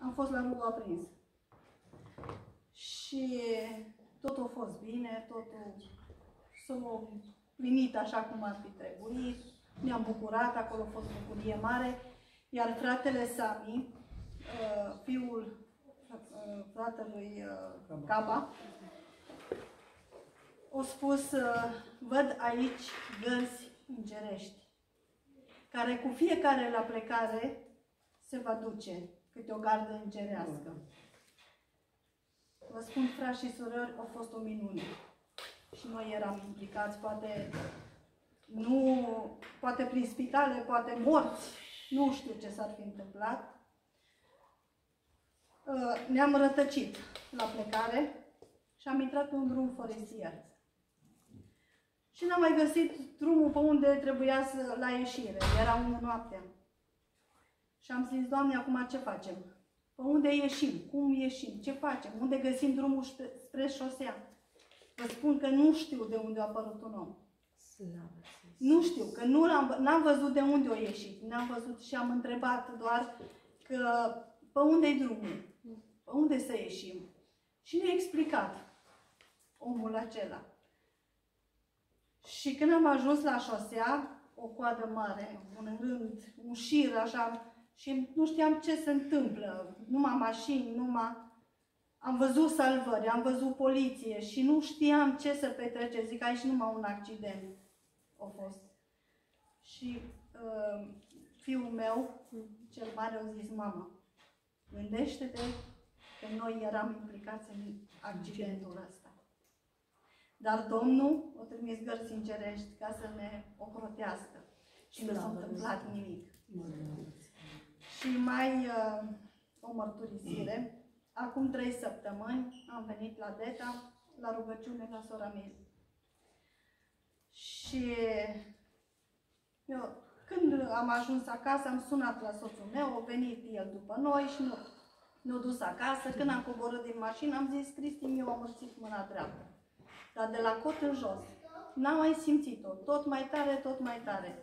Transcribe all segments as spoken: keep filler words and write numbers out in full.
am fost la rugul aprins. Și totul a fost bine, totul s-a plinit așa cum ar fi trebuit. Ne-am bucurat, acolo a fost bucurie mare. Iar fratele Sami, fiul fratelui Caba, a spus, văd aici gărzi îngerești, care cu fiecare la plecare se va duce câte o gardă îngerească. Vă spun, frați și surori, a fost o minune. Și noi eram implicați, poate, nu, poate prin spitale, poate morți, nu știu ce s-ar fi întâmplat. Ne-am rătăcit la plecare și am intrat pe un drum forestier. Și n-am mai găsit drumul pe unde trebuia să, la ieșire. Era unu noaptea. Și am zis, Doamne, acum ce facem? Pe unde ieșim? Cum ieșim? Ce facem? Unde găsim drumul spre șosea? Vă spun că nu știu de unde a apărut un om. Nu știu, că nu n-am văzut de unde a ieșit. N-am văzut și am întrebat doar că pe unde-i drumul? Pe unde să ieșim? Și ne-a explicat omul acela. Și când am ajuns la șosea, o coadă mare, un rând, un șir așa, și nu știam ce se întâmplă, numai mașini, numai... Am văzut salvări, am văzut poliție și nu știam ce să petrece. Zic, aici numai un accident a fost. Și uh, fiul meu, cel mare, a zis, mamă, gândește-te că noi eram implicați în accidentul ăsta. Dar Domnul a trimis gărzi îngerești ca să ne ocrotească. Și nu s-a întâmplat nimic. Și mai uh, o mărturisire. Acum trei săptămâni am venit la Deta, la rugăciune la sora mea. Și eu, când am ajuns acasă, am sunat la soțul meu, a venit el după noi și nu ne-a dus acasă. Când am coborât din mașină, am zis, Cristi, mi-a amorțit mâna dreaptă. Dar de la cot în jos. N-am mai simțit-o. Tot mai tare, tot mai tare.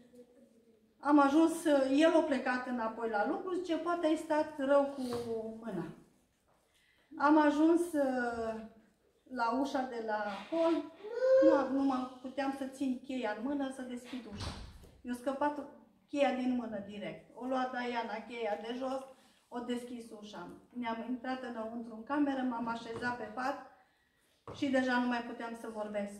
Am ajuns, el a plecat înapoi la lucru, zice, poate ai stat rău cu mâna. Am ajuns la ușa de la hol, nu, nu mă puteam să țin cheia în mână să deschid ușa. Mi-a scăpat cheia din mână direct. O luat Diana cheia de jos, o deschis ușa. Ne-am intrat înăuntru în cameră, m-am așezat pe pat și deja nu mai puteam să vorbesc.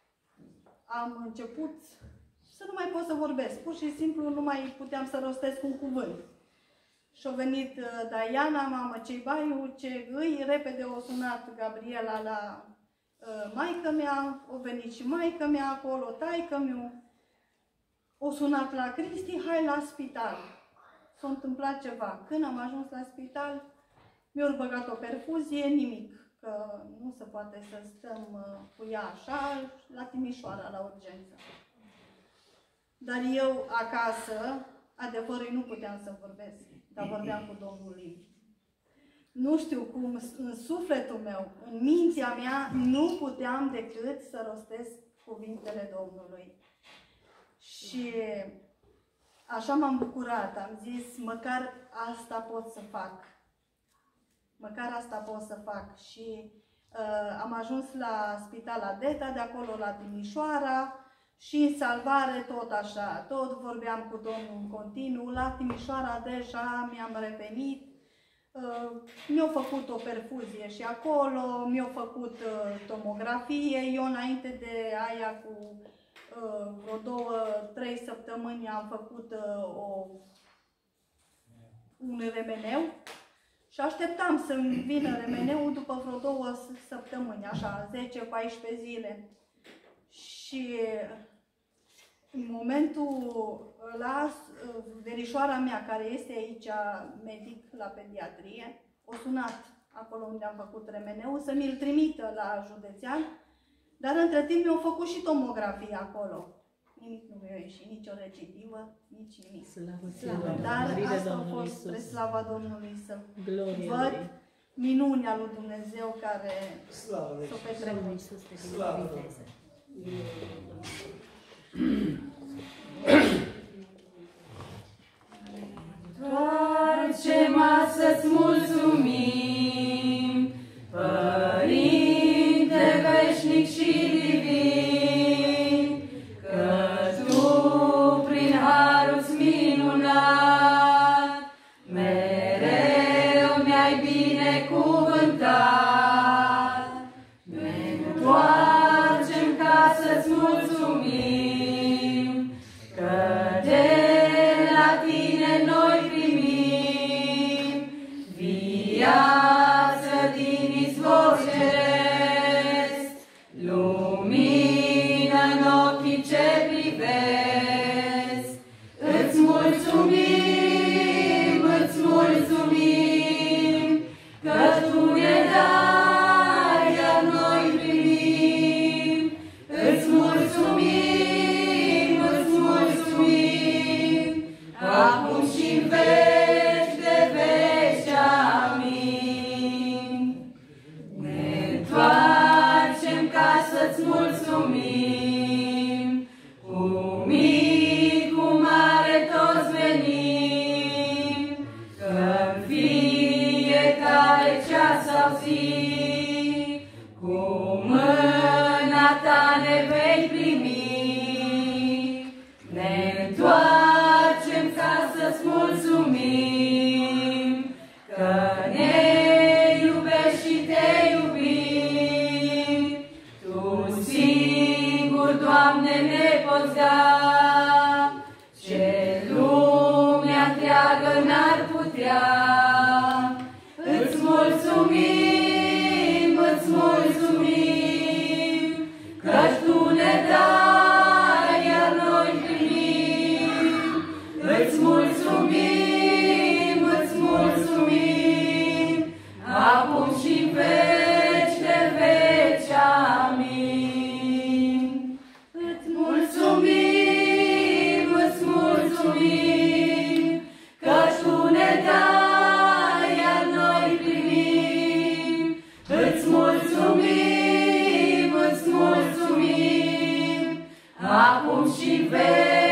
Am început să nu mai pot să vorbesc. Pur și simplu nu mai puteam să rostesc un cuvânt. Și-a venit Diana, mamă, ce-i baiu, ce îi, repede o sunat Gabriela la uh, maică mea, a venit și maică mea acolo, taică miu, o sunat la Cristi, hai la spital. S-a întâmplat ceva. Când am ajuns la spital, mi-au băgat o perfuzie, nimic, că nu se poate să stăm uh, cu ea așa, la Timișoara, la urgență. Dar eu acasă, adevărul, nu puteam să vorbesc, dar vorbeam cu Domnul limbi. Nu știu cum, în sufletul meu, în mintea mea, nu puteam decât să rostesc cuvintele Domnului. Și așa m-am bucurat, am zis, măcar asta pot să fac. Măcar asta pot să fac. Și uh, am ajuns la Spitala Deta, de acolo la Timișoara, și în salvare tot așa, tot vorbeam cu Domnul în continuu. La Timișoara deja mi-am revenit, uh, mi-au făcut o perfuzie și acolo, mi-au făcut uh, tomografie. Eu înainte de aia cu uh, vreo două, trei săptămâni am făcut uh, o, un remeneu și așteptam să-mi vină remeneul după vreo două săptămâni, așa, zece paisprezece zile. Și în momentul ăla, verișoara mea, care este aici medic la pediatrie, o sunat acolo unde am făcut remeneul să mi-l trimită la județean, dar între timp mi-au făcut și tomografie acolo. Nimic nu mi-a ieșit, nici o recidivă, nici nimic. Slavă, Slavă. Dar asta a fost spre slava Domnului, să văd minunea lui Dumnezeu care s-o petrecut. Slavă! Întoarce-mă să-ți mulțumesc. viață din izvor ceresc, lumină în ochii ce privesc. Îți mulțumim, îți mulțumim, că Tu ne dai, iar noi primim. Îți mulțumim, îți mulțumim, acum și-n veci de veci. Amin. Ne întoarcem ca să-ți mulțumim, cu mic, cu mare toți venim, că-n fiecare ceas sau zi, cu mâna Ta ne vei primi. Ne întoarcem ca să-ți mulțumim, că ne iubești și Te iubim. Tu singur, Doamne, ne poți da ce lumea întreagă n-ar putea. Îți mulțumim, îți mulțumim, căci Tu ne dai, iar noi primim. Îți mulțumim, îți mulțumim, acum și-n veci de veci. Amin. Îți mulțumim, îți mulțumim, căci Tu ne dai, iar noi primim. Îți mulțumim, îți mulțumim, acum și-n veci.